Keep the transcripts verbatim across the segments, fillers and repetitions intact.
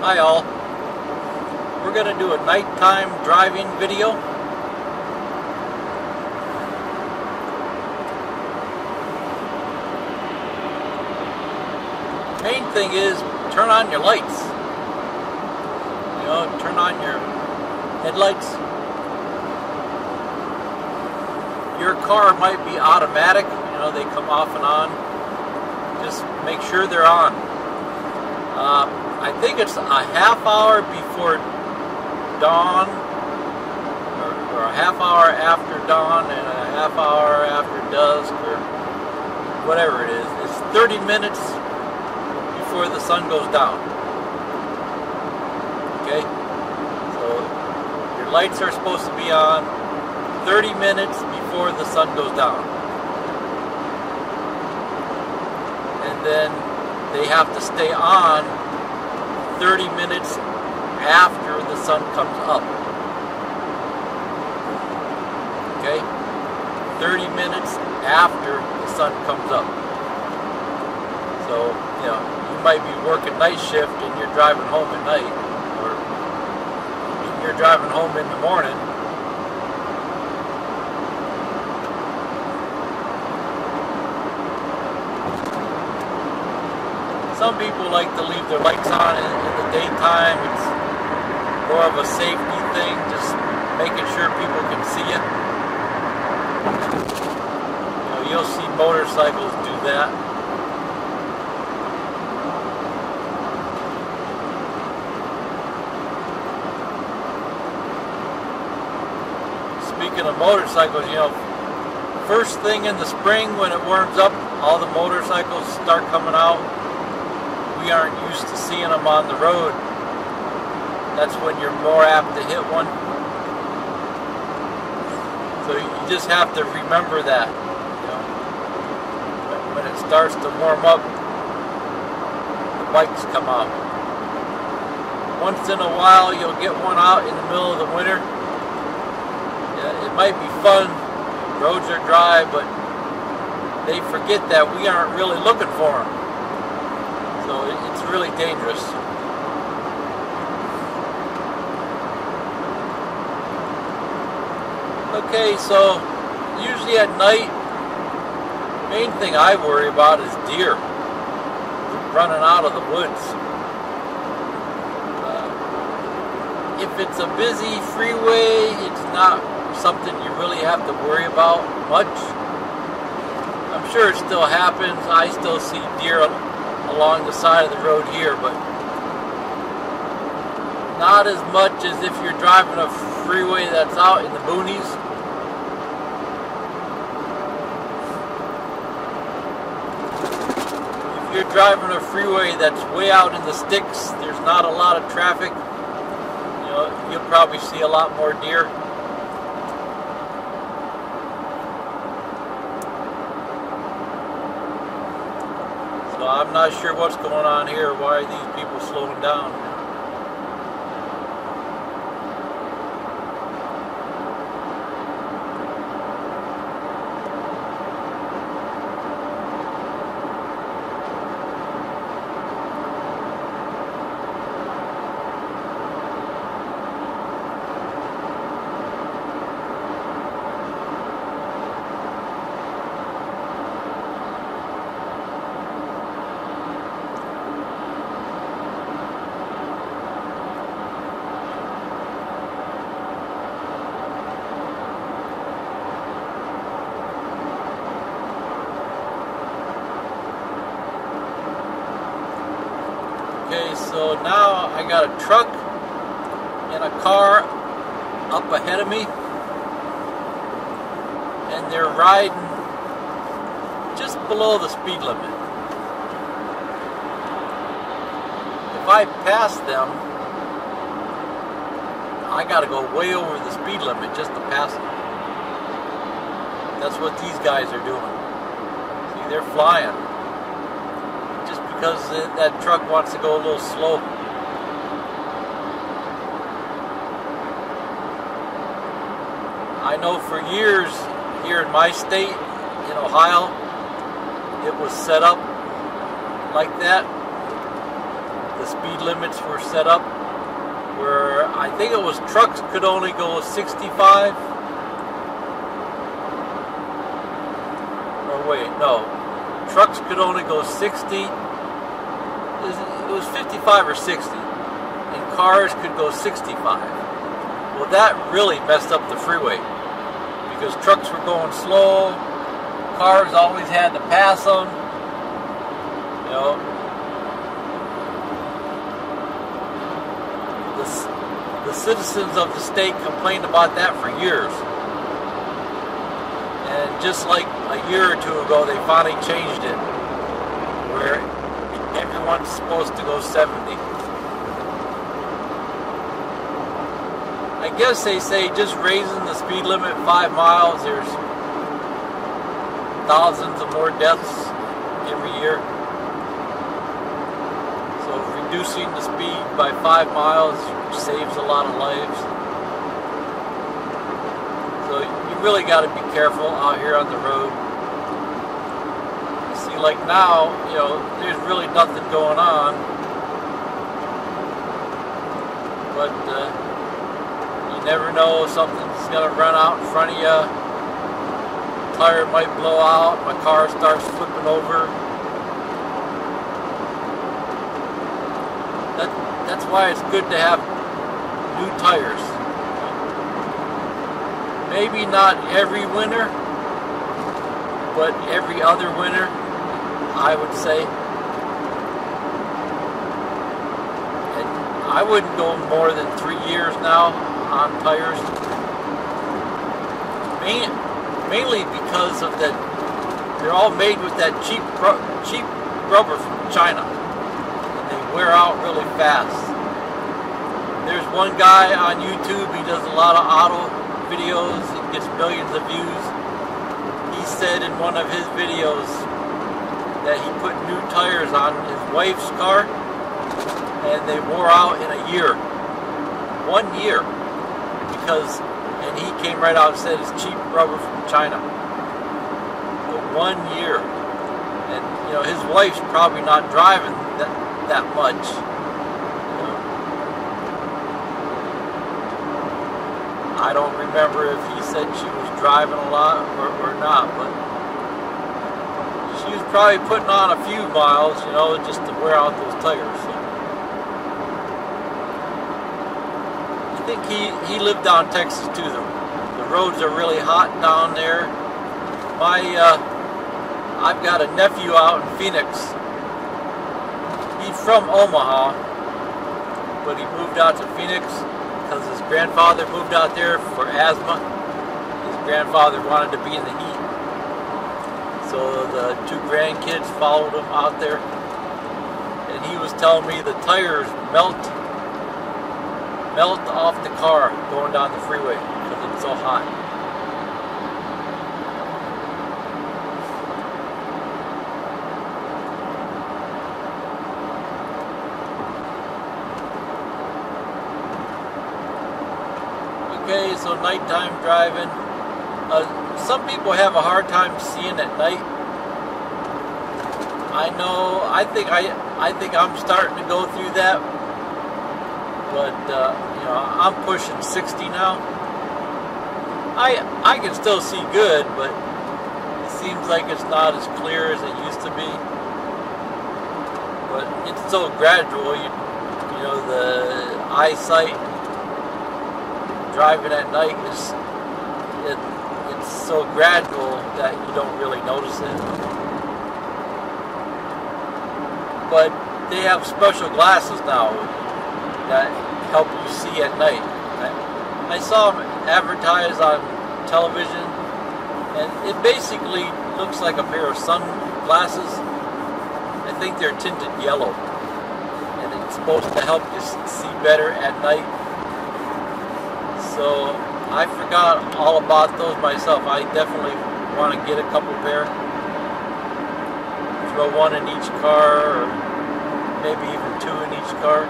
Hi all. We're going to do a nighttime driving video. Main thing is turn on your lights. You know, turn on your headlights. Your car might be automatic, you know, they come off and on. Just make sure they're on. Uh, I think it's a half hour before dawn, or, or a half hour after dawn, and a half hour after dusk, or whatever it is. It's thirty minutes before the sun goes down. Okay? So your lights are supposed to be on thirty minutes before the sun goes down. And then they have to stay on thirty minutes after the sun comes up. Okay? thirty minutes after the sun comes up. So, you know, you might be working night shift and you're driving home at night, or you're driving home in the morning. Some people like to leave their lights on in, in the daytime. It's more of a safety thing, just making sure people can see it. You know, you'll see motorcycles do that. Speaking of motorcycles, you know, first thing in the spring when it warms up, all the motorcycles start coming out. We aren't used to seeing them on the road. That's when you're more apt to hit one. So you just have to remember that. You know, when it starts to warm up, the bikes come out. Once in a while, you'll get one out in the middle of the winter. Yeah, it might be fun. Roads are dry, but they forget that we aren't really looking for them. So it's really dangerous. Okay, so usually at night, main thing I worry about is deer running out of the woods. Uh, if it's a busy freeway, it's not something you really have to worry about much. I'm sure it still happens. I still see deer along the side of the road here, but not as much as if you're driving a freeway that's out in the boonies. If you're driving a freeway that's way out in the sticks, there's not a lot of traffic, you know, you'll probably see a lot more deer. I'm not sure what's going on here. Why are these people slowing down? Okay, so now I got a truck and a car up ahead of me, and they're riding just below the speed limit. If I pass them, I gotta go way over the speed limit just to pass them. That's what these guys are doing. See, they're flying. Because that truck wants to go a little slow. I know for years here in my state, in Ohio, it was set up like that. The the speed limits were set up where I think it was trucks could only go sixty-five. Or wait, no. Trucks could only go sixty. It was fifty-five or sixty. And cars could go sixty-five. Well, that really messed up the freeway. Because trucks were going slow. Cars always had to pass them. You know. The, the citizens of the state complained about that for years. And just like a year or two ago, they finally changed it. Where everyone's supposed to go seventy. I guess they say just raising the speed limit five miles, there's thousands of more deaths every year. So reducing the speed by five miles saves a lot of lives. So you really got to be careful out here on the road. See, like now, you know, there's really nothing going on. But uh, you never know, something's going to run out in front of you. Tire might blow out, my car starts flipping over. That, that's why it's good to have new tires. Maybe not every winter, but every other winter, I would say. And I wouldn't go more than three years now on tires. Main, mainly because of that, they're all made with that cheap, cheap rubber from China. And they wear out really fast. There's one guy on YouTube, he does a lot of auto videos, he gets millions of views. He said in one of his videos that he put new tires on his wife's car and they wore out in a year. One year. Because, and he came right out and said it's cheap rubber from China. But one year. And, you know, his wife's probably not driving that, that much. I don't remember if he said she was driving a lot or, or not, but she was probably putting on a few miles, you know, just to wear out those tires. So. I think he, he lived down Texas too. The, the roads are really hot down there. My, uh, I've got a nephew out in Phoenix. He's from Omaha, but he moved out to Phoenix because his grandfather moved out there for asthma. His grandfather wanted to be in the heat. So the two grandkids followed him out there. And he was telling me the tires melt, melt off the car going down the freeway because it's so hot. Okay, so nighttime driving. Uh, some people have a hard time seeing at night. I know. I think I. I think I'm starting to go through that. But uh, you know, I'm pushing sixty now. I I can still see good, but it seems like it's not as clear as it used to be. But it's so gradual. You you know, the eyesight. Driving at night is it, it's so gradual that you don't really notice it. But they have special glasses now that help you see at night. I, I saw them advertised on television, and it basically looks like a pair of sunglasses. I think they're tinted yellow, and it's supposed to help you see better at night. So I forgot all about those myself. I definitely want to get a couple pair. Throw one in each car, or maybe even two in each car.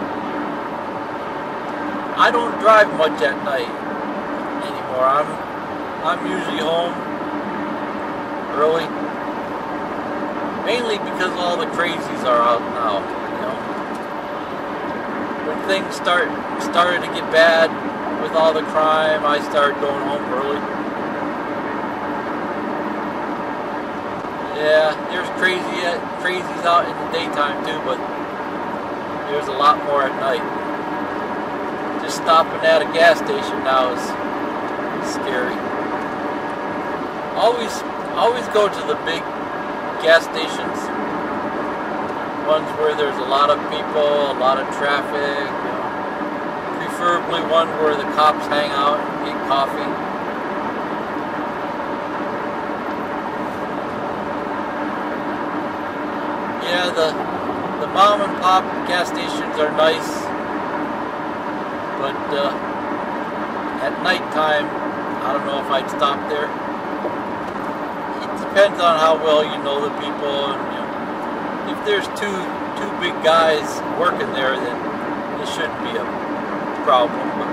I don't drive much at night anymore. I'm I'm usually home early, mainly because all the crazies are out now. You know, when things start started to get bad with all the crime, I started going home early. Yeah, there's crazy crazies out in the daytime too, but there's a lot more at night. Just stopping at a gas station now is scary. Always, always go to the big gas stations, ones where there's a lot of people, a lot of traffic. You know, preferably one where the cops hang out and get coffee. Yeah, the the mom and pop gas stations are nice, but uh, at nighttime, I don't know if I'd stop there. It depends on how well you know the people, and you know, if there's two two big guys working there, then it shouldn't be a problem. But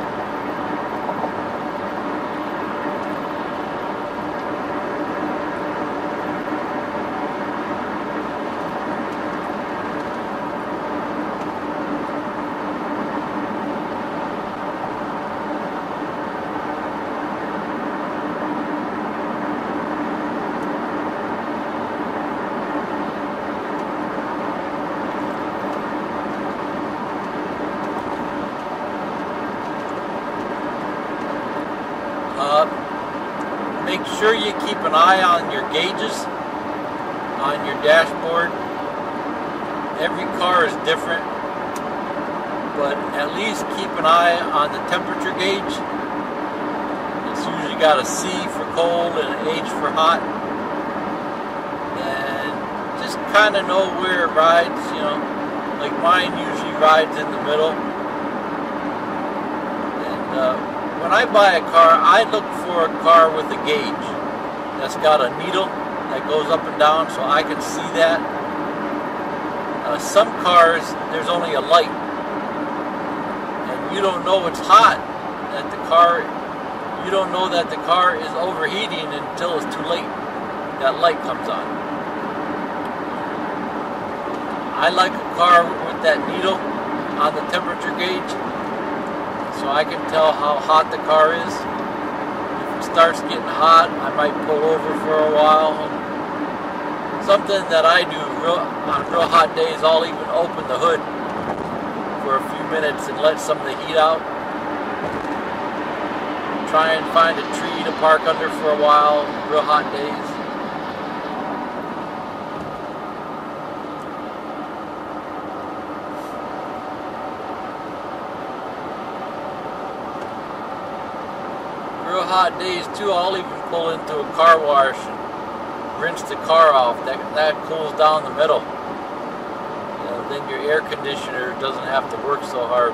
Uh, make sure you keep an eye on your gauges on your dashboard. Every car is different, but at least keep an eye on the temperature gauge. It's usually got a C for cold and an H for hot, and just kind of know where it rides. You know, like mine usually rides in the middle, and uh, when I buy a car, I look for a car with a gauge that's got a needle that goes up and down so I can see that. Uh, some cars, there's only a light, and you don't know it's hot, that the car, you don't know that the car is overheating until it's too late. That light comes on. I like a car with that needle on the temperature gauge, so I can tell how hot the car is. If it starts getting hot, I might pull over for a while. Something that I do real, on real hot days, I'll even open the hood for a few minutes and let some of the heat out. Try and find a tree to park under for a while, real hot days. Real hot days too, I'll even pull into a car wash and rinse the car off. That, that cools down the middle. You know, then your air conditioner doesn't have to work so hard.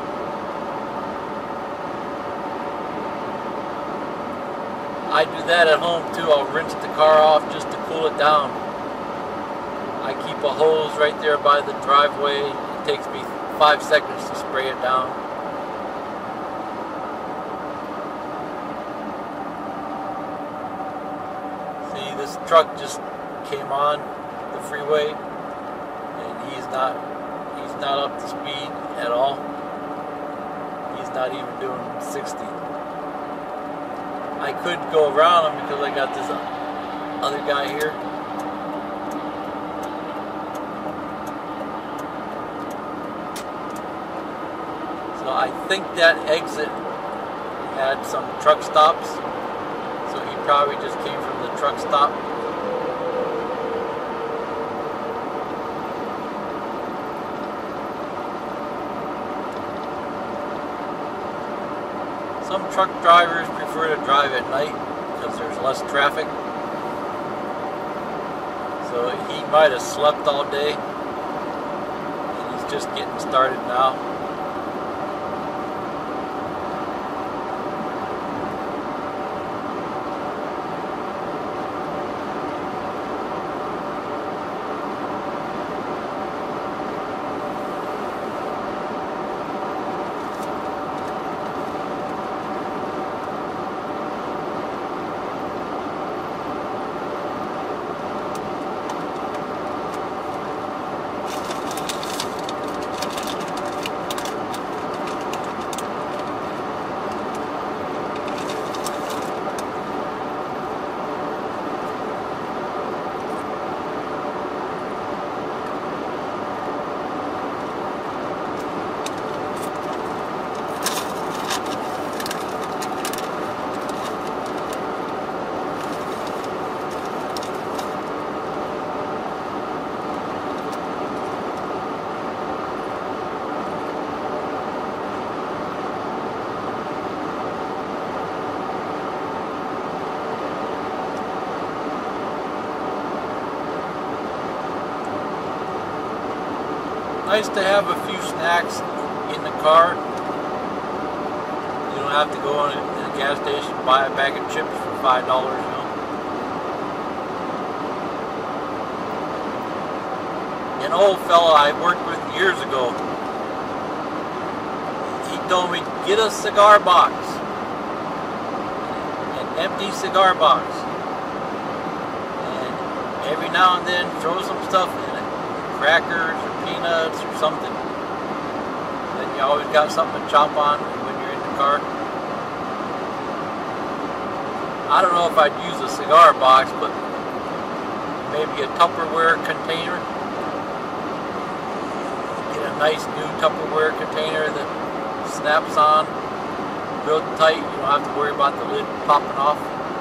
I do that at home too. I'll rinse the car off just to cool it down. I keep a hose right there by the driveway. It takes me five seconds to spray it down. This truck just came on the freeway, and he's not he's not up to speed at all. He's not even doing sixty. I could go around him because I got this other guy here. So I think that exit had some truck stops. So he probably just came from the truck stop. Some truck drivers prefer to drive at night because there's less traffic. So he might have slept all day and he's just getting started now. nice to have a few snacks in the car. You don't have to go in a gas station and buy a bag of chips for five dollars, you know. An old fella I worked with years ago, he told me, get a cigar box, an empty cigar box, and every now and then throw some stuff in it, crackers or peanuts or something. Then you always got something to chop on when you're in the car. I don't know if I'd use a cigar box, but maybe a Tupperware container. Get a nice new Tupperware container that snaps on real tight. You don't have to worry about the lid popping off.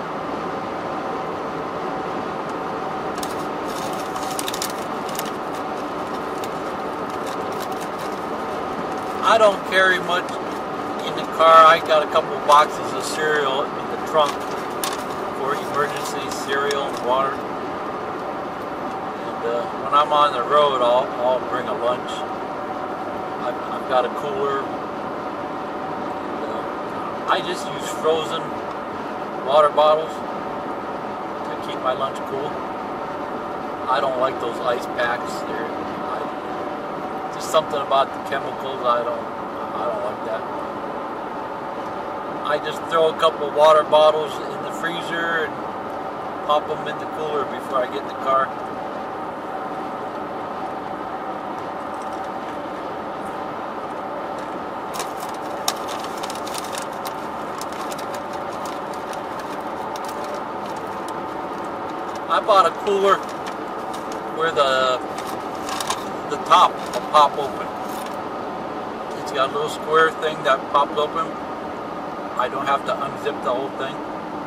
I don't carry much in the car. I got a couple boxes of cereal in the trunk for emergency cereal and water. And uh, when I'm on the road, I'll, I'll bring a lunch. I've, I've got a cooler. And, uh, I just use frozen water bottles to keep my lunch cool. I don't like those ice packs. They're something about the chemicals. I don't I don't like that. I just throw a couple of water bottles in the freezer and pop them in the cooler before I get in the car. I bought a cooler where the the top will pop open. It's got a little square thing that pops open. I don't have to unzip the whole thing.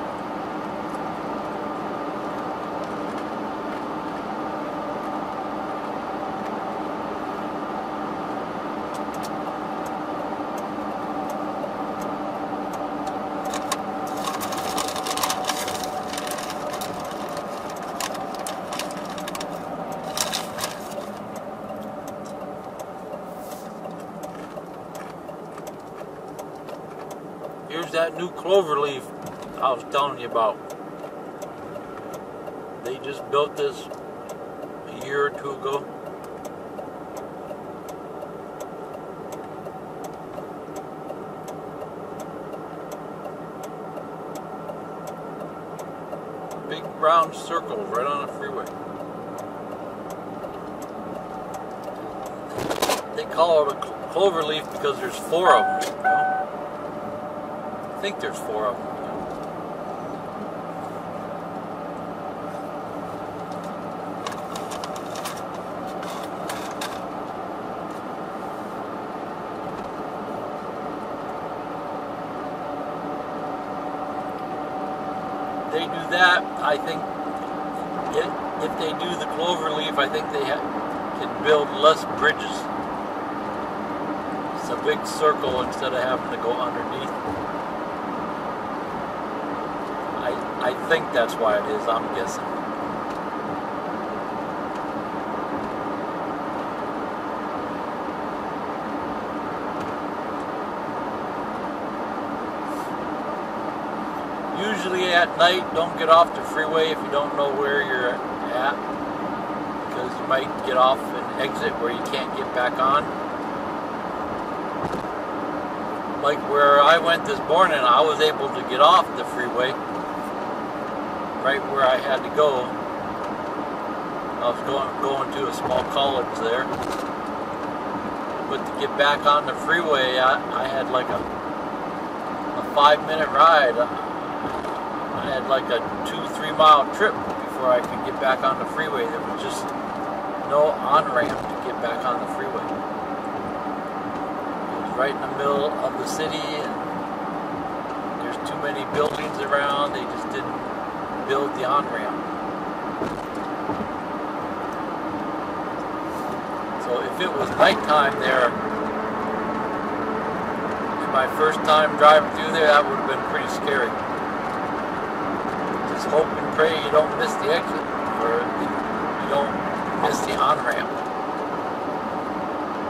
Here's that new clover leaf I was telling you about. They just built this a year or two ago. Big brown circle right on the freeway. They call it a clover leaf because there's four of them. You know? I think there's four of them. They do that, I think, if, if they do the clover leaf, I think they ha can build less bridges. It's a big circle instead of having to go underneath. I think that's why it is, I'm guessing. Usually at night, don't get off the freeway if you don't know where you're at, because you might get off and exit where you can't get back on. Like where I went this morning, I was able to get off the freeway right where I had to go. I was going going to a small college there. But to get back on the freeway, I, I had like a a five minute ride. I had like a two, three mile trip before I could get back on the freeway. There was just no on-ramp to get back on the freeway. It was right in the middle of the city, and there's too many buildings around. They just didn't build the on-ramp. So if it was nighttime there, and my first time driving through there, that would have been pretty scary. Just hope and pray you don't miss the exit, or you don't miss the on-ramp.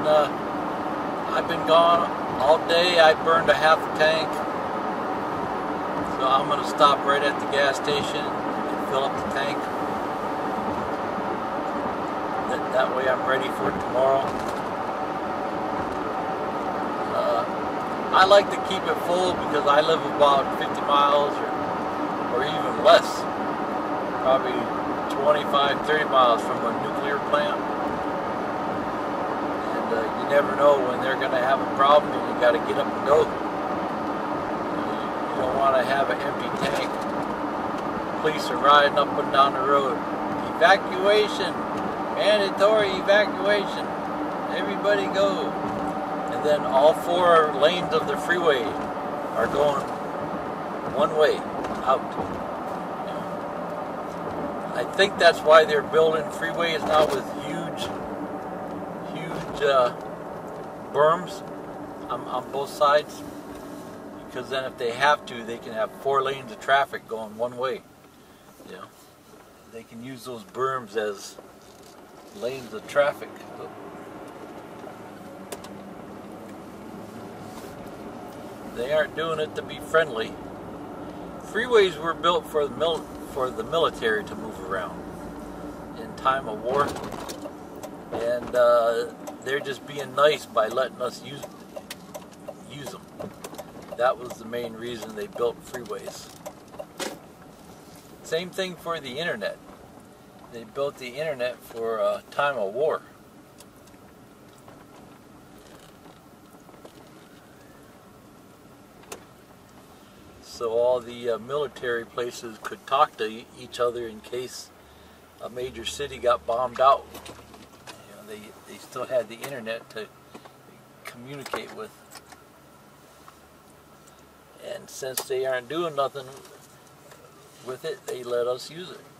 uh, I've been gone all day. I burned a half a tank. So I'm going to stop right at the gas station and fill up the tank. That, that way I'm ready for tomorrow. Uh, I like to keep it full because I live about fifty miles or, or even less. Probably twenty-five, thirty miles from a nuclear plant. And uh, you never know when they're going to have a problem and you got to get up and go. You don't want to have an empty tank. Police are riding up and down the road. Evacuation! Mandatory evacuation! Everybody go! And then all four lanes of the freeway are going one way, out. I think that's why they're building freeways now with huge, huge uh, berms on, on both sides. Because then if they have to, they can have four lanes of traffic going one way. You know, they can use those berms as lanes of traffic. They aren't doing it to be friendly. Freeways were built for the mil for the military to move around in time of war, and uh, they're just being nice by letting us use use them. That was the main reason they built freeways. Same thing for the internet. They built the internet for a time of war. So all the uh, military places could talk to e each other in case a major city got bombed out. You know, they, they still had the internet to communicate with. And since they aren't doing nothing with it, they let us use it.